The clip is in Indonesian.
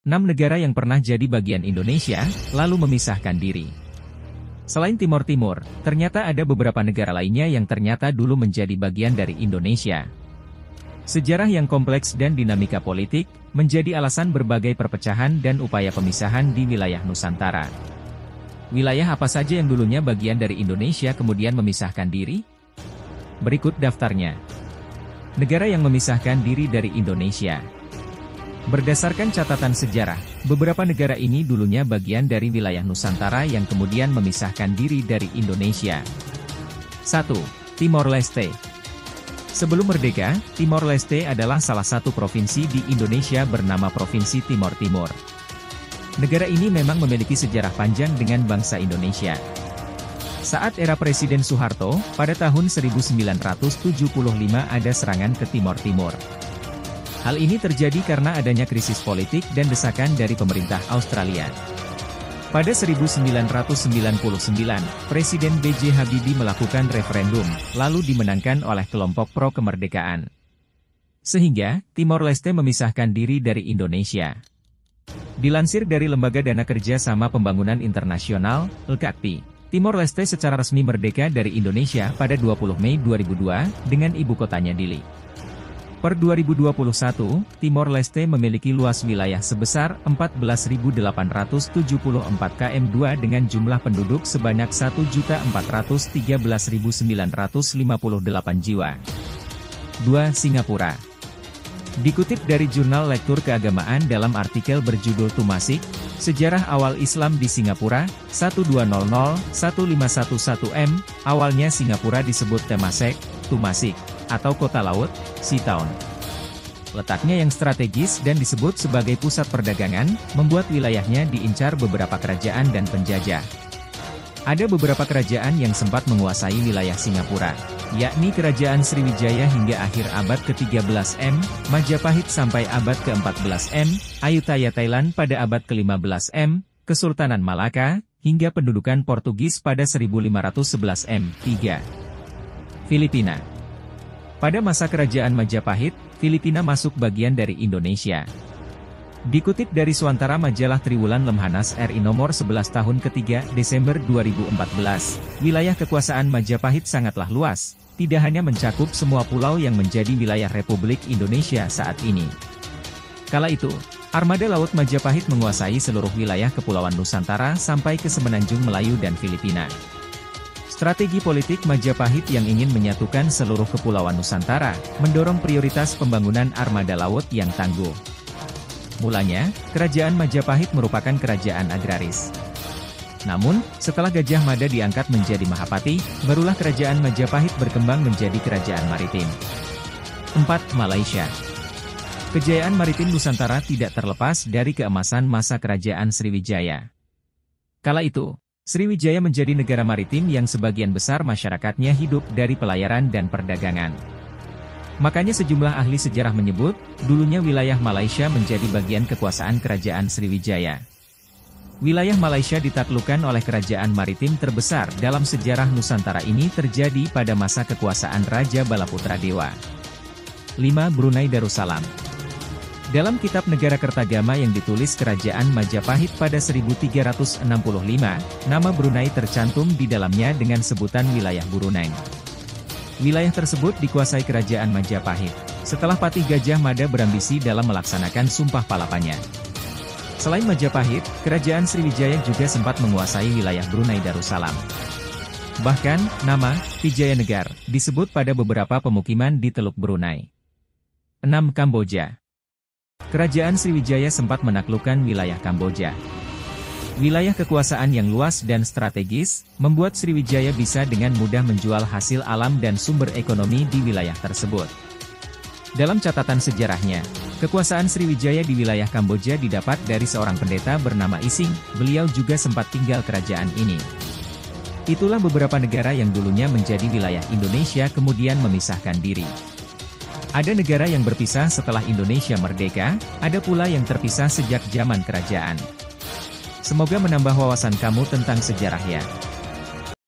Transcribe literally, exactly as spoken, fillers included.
enam negara yang pernah jadi bagian Indonesia, lalu memisahkan diri. Selain Timor Timur, ternyata ada beberapa negara lainnya yang ternyata dulu menjadi bagian dari Indonesia. Sejarah yang kompleks dan dinamika politik, menjadi alasan berbagai perpecahan dan upaya pemisahan di wilayah Nusantara. Wilayah apa saja yang dulunya bagian dari Indonesia kemudian memisahkan diri? Berikut daftarnya. Negara yang memisahkan diri dari Indonesia. Berdasarkan catatan sejarah, beberapa negara ini dulunya bagian dari wilayah Nusantara yang kemudian memisahkan diri dari Indonesia. satu. Timor Leste. Sebelum merdeka, Timor Leste adalah salah satu provinsi di Indonesia bernama Provinsi Timor Timur. Negara ini memang memiliki sejarah panjang dengan bangsa Indonesia. Saat era Presiden Soeharto, pada tahun seribu sembilan ratus tujuh puluh lima ada serangan ke Timor Timur. Hal ini terjadi karena adanya krisis politik dan desakan dari pemerintah Australia. Pada seribu sembilan ratus sembilan puluh sembilan, Presiden B J Habibie melakukan referendum, lalu dimenangkan oleh kelompok pro-kemerdekaan. Sehingga, Timor Leste memisahkan diri dari Indonesia. Dilansir dari Lembaga Dana Kerja Sama Pembangunan Internasional, L K P I, Timor Leste secara resmi merdeka dari Indonesia pada dua puluh Mei dua ribu dua, dengan ibu kotanya Dili. Per dua ribu dua puluh satu, Timor Leste memiliki luas wilayah sebesar empat belas ribu delapan ratus tujuh puluh empat kilometer persegi dengan jumlah penduduk sebanyak satu juta empat ratus tiga belas ribu sembilan ratus lima puluh delapan jiwa. dua. Singapura. Dikutip dari jurnal Lektur Keagamaan dalam artikel berjudul Tumasik, Sejarah Awal Islam di Singapura, seribu dua ratus seribu lima ratus sebelas M, awalnya Singapura disebut Temasek, Tumasik, atau Kota Laut, Sea Town. Letaknya yang strategis dan disebut sebagai pusat perdagangan, membuat wilayahnya diincar beberapa kerajaan dan penjajah. Ada beberapa kerajaan yang sempat menguasai wilayah Singapura, yakni Kerajaan Sriwijaya hingga akhir abad ke tiga belas M, Majapahit sampai abad ke empat belas M, Ayutthaya Thailand pada abad ke lima belas M, Kesultanan Malaka, hingga pendudukan Portugis pada seribu lima ratus sebelas M. tiga. Filipina. Pada masa kerajaan Majapahit, Filipina masuk bagian dari Indonesia. Dikutip dari Suantara Majalah Triwulan Lemhanas R I nomor sebelas tahun ketiga Desember dua ribu empat belas, wilayah kekuasaan Majapahit sangatlah luas, tidak hanya mencakup semua pulau yang menjadi wilayah Republik Indonesia saat ini. Kala itu, armada laut Majapahit menguasai seluruh wilayah Kepulauan Nusantara sampai ke Semenanjung Melayu dan Filipina. Strategi politik Majapahit yang ingin menyatukan seluruh Kepulauan Nusantara, mendorong prioritas pembangunan armada laut yang tangguh. Mulanya, Kerajaan Majapahit merupakan kerajaan agraris. Namun, setelah Gajah Mada diangkat menjadi Mahapati, barulah Kerajaan Majapahit berkembang menjadi kerajaan maritim. empat. Malaysia. Kejayaan maritim Nusantara tidak terlepas dari keemasan masa Kerajaan Sriwijaya. Kala itu, Sriwijaya menjadi negara maritim yang sebagian besar masyarakatnya hidup dari pelayaran dan perdagangan. Makanya sejumlah ahli sejarah menyebut, dulunya wilayah Malaysia menjadi bagian kekuasaan Kerajaan Sriwijaya. Wilayah Malaysia ditaklukkan oleh kerajaan maritim terbesar dalam sejarah Nusantara ini terjadi pada masa kekuasaan Raja Balaputra Dewa. lima. Brunei Darussalam. Dalam kitab Negara Kertagama yang ditulis Kerajaan Majapahit pada seribu tiga ratus enam puluh lima, nama Brunei tercantum di dalamnya dengan sebutan wilayah Brunei. Wilayah tersebut dikuasai Kerajaan Majapahit, setelah Patih Gajah Mada berambisi dalam melaksanakan Sumpah Palapanya. Selain Majapahit, Kerajaan Sriwijaya juga sempat menguasai wilayah Brunei Darussalam. Bahkan, nama Vijayanagar disebut pada beberapa pemukiman di Teluk Brunei. enam. Kamboja. Kerajaan Sriwijaya sempat menaklukkan wilayah Kamboja. Wilayah kekuasaan yang luas dan strategis, membuat Sriwijaya bisa dengan mudah menjual hasil alam dan sumber ekonomi di wilayah tersebut. Dalam catatan sejarahnya, kekuasaan Sriwijaya di wilayah Kamboja didapat dari seorang pendeta bernama Ising, beliau juga sempat tinggal kerajaan ini. Itulah beberapa negara yang dulunya menjadi wilayah Indonesia kemudian memisahkan diri. Ada negara yang berpisah setelah Indonesia merdeka, ada pula yang terpisah sejak zaman kerajaan. Semoga menambah wawasan kamu tentang sejarah ya.